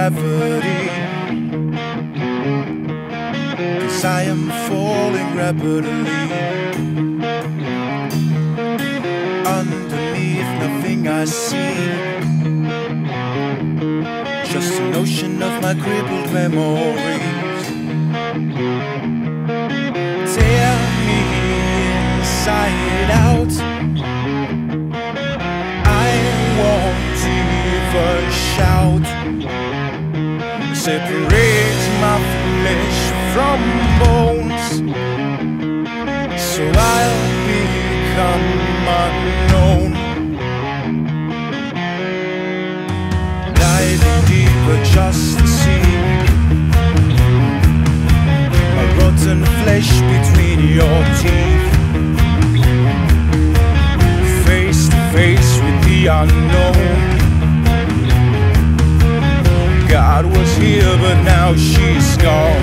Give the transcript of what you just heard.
gravity, 'cause I am falling rapidly. Underneath nothing I see, just an ocean of my crippled memories. Tear me inside out, I won't even shout. Separate my flesh from bones, so I'll become unknown. Diving deeper just to see my rotten flesh between your teeth. Face to face with the unknown. God was here, but now she's gone.